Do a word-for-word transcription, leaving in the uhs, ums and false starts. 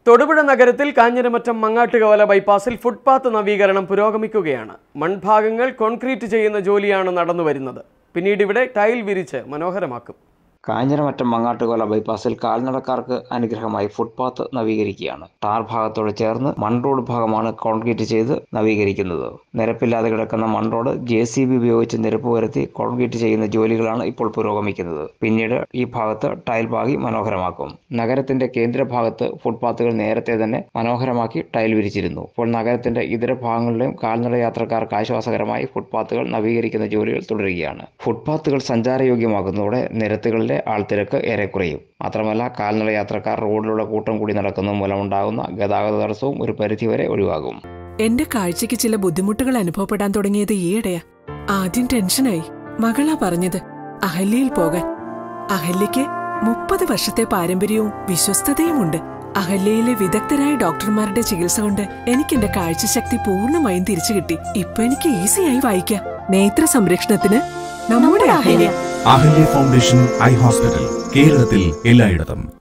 തൊടുപുഴ നഗരത്തിൽ കാഞ്ഞിരമറ്റം മങ്ങാട്ടുകവല ബൈപ്പാസിൽ ഫുട്പാത്ത് നവീകരണം പുരോഗമിക്കുകയാണ്. മൺഭാഗങ്ങൾ കോൺക്രീറ്റ് ചെയ്യുന്ന ജോലിയാണ് നടന്നുവരുന്നത്. പിന്നീട് ഇവിടെ ടൈൽ വിരിച്ച് മനോഹരമാക്കും. കാഞ്ഞിരമറ്റം മങ്ങാട്ടുകവല ബൈപ്പാസിൽ കാൽനടക്കാർക്ക് അനുഗ്രഹമായി ഫുട്പാത്ത് നവീകരിക്കുകയാണ്. ടാർ ഭാഗത്തോട് ചേർന്ന് മൺ റോഡ് ഭാഗമാണ് കോൺക്രീറ്റ് ചെയ്ത് നവീകരിക്കുന്നത്. നിരപ്പില്ലാതെ കിടക്കുന്ന മൺ റോഡ് ജെ സി ബി ഉപയോഗിച്ച് നിരപ്പ് വരുത്തി കോൺക്രീറ്റ് ചെയ്യുന്ന ജോലികളാണ് ഇപ്പോൾ പുരോഗമിക്കുന്നത്. പിന്നീട് ഈ ഭാഗത്ത് ടൈൽ പാകി മനോഹരമാക്കും. നഗരത്തിന്റെ കേന്ദ്ര ഭാഗത്ത് ഫുട്പാത്തുകൾ നേരത്തെ തന്നെ മനോഹരമാക്കി ടൈൽ വിരിച്ചിരുന്നു. ഇപ്പോൾ നഗരത്തിന്റെ ഇതര ഭാഗങ്ങളിലെയും കാൽനട യാത്രക്കാർക്ക് ആശ്വാസകരമായി ഫുട്പാത്തുകൾ നവീകരിക്കുന്ന ജോലികൾ തുടരുകയാണ്. ഫുട്പാത്തുകൾ സഞ്ചാരയോഗ്യമാക്കുന്നതോടെ നിരത്തുകളിൽ ആൾത്തിരക്ക് ഏറെ കുറയും. മാത്രമല്ല കാൽനട യാത്രക്കാർ റോഡിലൂടെ കൂട്ടം കൂടി നടക്കുന്ന മൂലമുണ്ടാകുന്ന ഗതാഗത തടസ്സവും ഒരു പരിധിവരെ ഒഴിവാകും. എന്റെ കാഴ്ചയ്ക്ക് ചില ബുദ്ധിമുട്ടുകൾ അനുഭവപ്പെടാൻ തുടങ്ങിയത് ഈയിടെയാ. ആദ്യം ടെൻഷനായി. മകളാ പറഞ്ഞത് അഹല്യയിൽ പോകാൻ. അഹല്യയ്ക്ക് മുപ്പത് വർഷത്തെ പാരമ്പര്യവും വിശ്വസ്തതയുമുണ്ട്. അഹല്യയിലെ വിദഗ്ധരായ ഡോക്ടർമാരുടെ ചികിത്സ കൊണ്ട് എനിക്ക് എന്റെ കാഴ്ചശക്തി പൂർണ്ണമായും തിരിച്ചു കിട്ടി. ഇപ്പൊ എനിക്ക് ഈസിയായി വായിക്കാം. നേത്ര സംരക്ഷണത്തിന് നമ്മുടെ Ahalya. Ahalya foundation eye hospital, കേരളത്തിൽ എല്ലായിടത്തും.